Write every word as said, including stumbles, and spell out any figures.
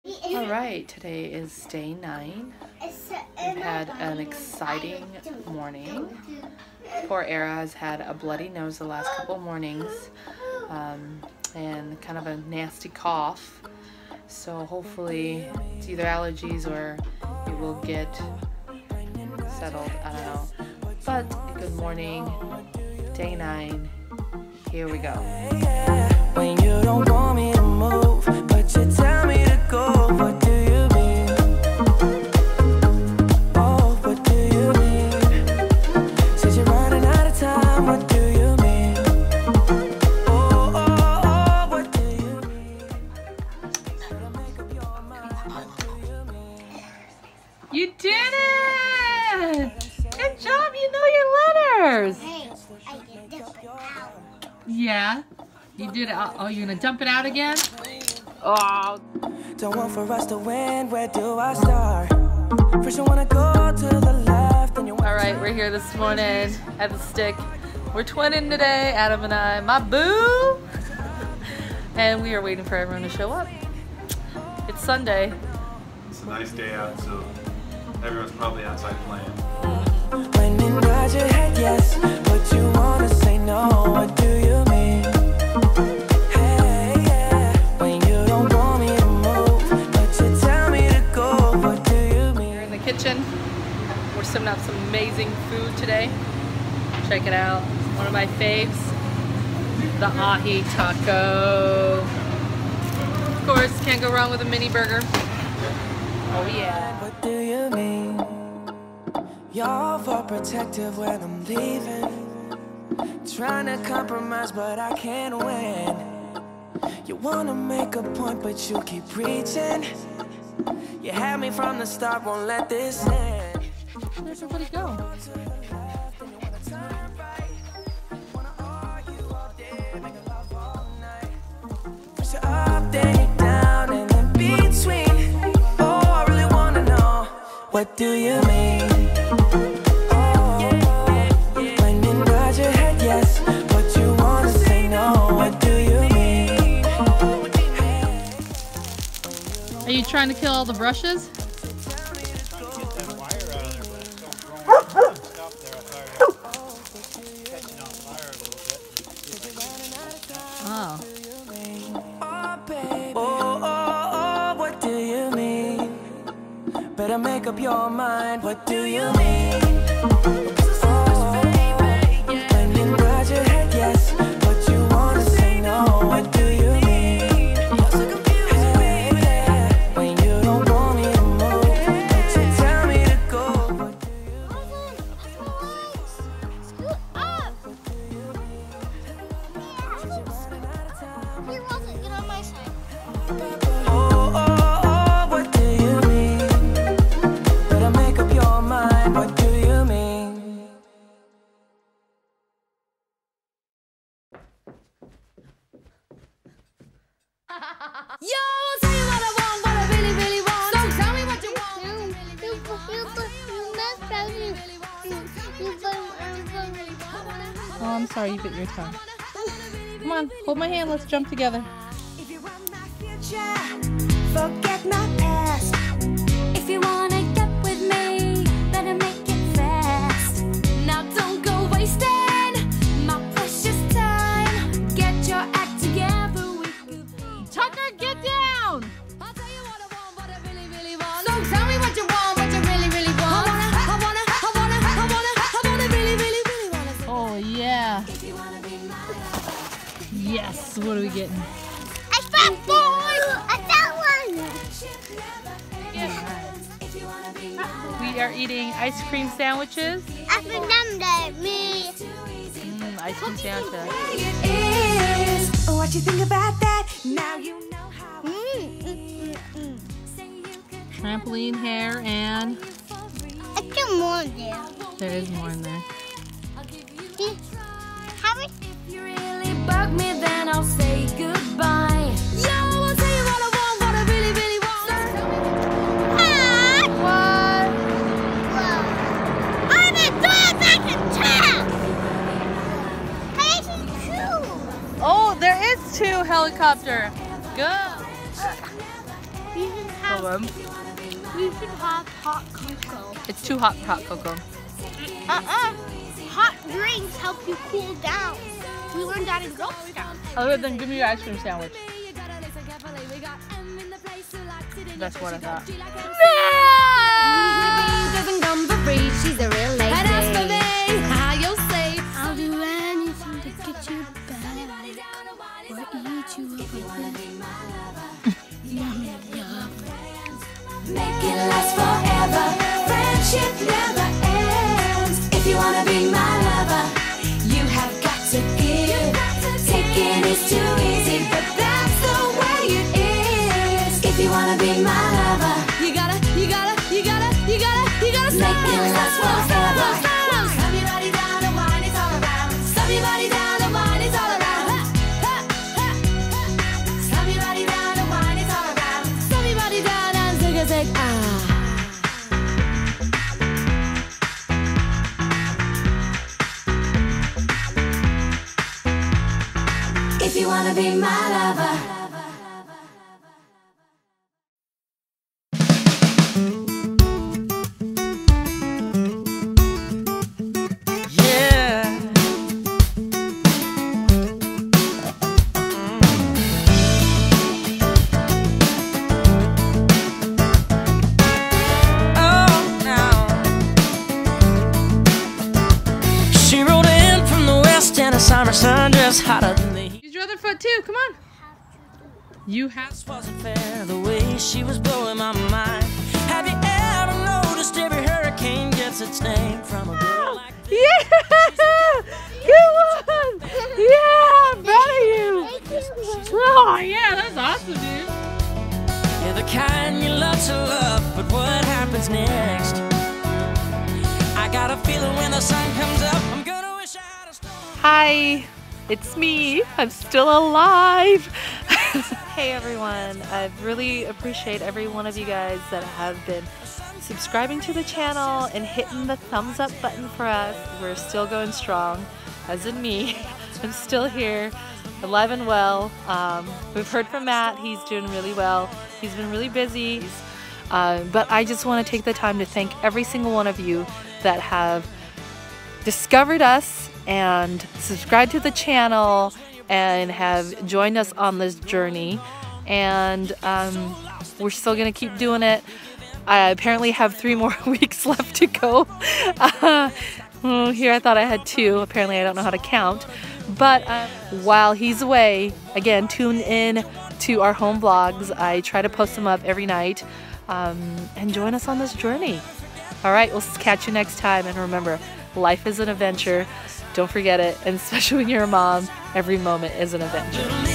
All right, today is day nine. We've had an exciting morning. Poor Era has had a bloody nose the last couple mornings um, and kind of a nasty cough. So hopefully it's either allergies or it will get settled. I don't know. But good morning, day nine. Here we go. When you don't want me to move, but you tell me to go, what do you mean? Oh, what do you mean? Said you're running out of time, what do you mean? Oh, oh, oh, what do you mean? Better make up your mind, what do you mean? You did it! Good job, you know your letters! Hey, I can dump it out. Yeah? You did it. Oh, you're gonna dump it out again? Oh. Don't want for us to win. Where do I start? First you wanna go to the left, and you want. All right, we're here this morning at the stick. We're twinning today, Adam and I. My boo. And we are waiting for everyone to show up. It's Sunday. It's a nice day out, so everyone's probably outside playing. When you nod your head yes, but you wanna say no. What do you mean? Kitchen. We're serving out some amazing food today. Check it out. One of my faves, the ahi taco. Of course, can't go wrong with a mini burger. Oh yeah. What do you mean? You're overprotective when I'm leaving. Trying to compromise, but I can't win. You wanna make a point, but you keep preaching. You had me from the start, won't let this end. Where's everybody go? Push it up, then you down, and in between. Oh, I really wanna know, what do you mean? Oh, when you nod your head yes, but you wanna say no, what do you mean? Are you trying to kill all the brushes? Oh. Oh, oh, oh, what do you mean? Better make up your mind, what do you mean? Oh, when you nod your head yes, but you wanna say no, what do you mean? Yo, I'll tell you what I want, what I really, really want. So tell me what you want. Oh, I'm sorry, you bit your tongue. Come on, hold my hand, let's jump together. If you want my future, forget my past. If you wanna get with me, better make it fast. Now don't go wasting my precious time. Get your act together, we could be. Tucker, get down! I'll tell you what I want, what I really, really want. So tell me what you want, what you really, really want. I wanna, I wanna, I wanna, I wanna, I wanna really, really, really wanna. Oh yeah. If you wanna be my love. Yes, what are we getting? I found one! I found one! We are eating ice cream sandwiches. I remember me. Mmm, ice cream sandwiches. What you think about that? Now you know how. Mm, mm, mm, mm. Trampoline hair and I still more there. there is more in there. See? How is If you really bug me, then I'll say goodbye. Yo, I'll tell you what I want, what I really, really want. ah, What? Whoa. I'm a dog I can tell! I see two! Oh, there is two helicopter. Go. You have, So good. we should have hot cocoa. It's too hot for hot cocoa. Uh-uh. Hot drinks help you cool down. We learned that in Girl Scouts. Other than give me your ice cream sandwich. That's what I thought. Doesn't come for free, she's a real lady. And as for me, how you'll say, I'll do anything to get you back. Or eat you up with yum, yum. make it last forever. Friendship never ends. If you wanna be my lover, you have got to give. Taking is too easy, but that's the way it is. If you wanna be my lover, you gotta, you gotta, you gotta, you gotta, you gotta make it last forever. Stop your body down, the wine is all around. Stop your body down, the wine is all around. Stop your body down, the wine is all around. Stop your body down and take a sec. Ah. If you wanna be my lover. Yeah. Oh, now. She rode in from the west in a summer sundress hotter than the heat. Use your other foot too. Come on. You have. This wasn't fair, the way she was blowing my mind. Have you ever noticed every hurricane gets its name from a girl like this? Yeah! Good one! Yeah! I'm proud of you! Oh, yeah, that's awesome, dude. You're the kind you love to love, but what happens next? I got a feeling when the sun comes up, I'm gonna wish I had a storm. Hi, it's me. I'm still alive. Hey everyone, I really appreciate every one of you guys that have been subscribing to the channel and hitting the thumbs up button for us. We're still going strong, as in me. I'm still here, alive and well. Um, we've heard from Matt, he's doing really well. He's been really busy. Uh, but I just want to take the time to thank every single one of you that have discovered us and subscribed to the channel and have joined us on this journey, and um, we're still gonna keep doing it. I apparently have three more weeks left to go. Uh, oh, here I thought I had two. Apparently I don't know how to count. But uh, while he's away, again, tune in to our home vlogs. I try to post them up every night, um, and join us on this journey. All right, we'll catch you next time, and remember, life is an adventure. Don't forget it, and especially when you're a mom, every moment is an adventure.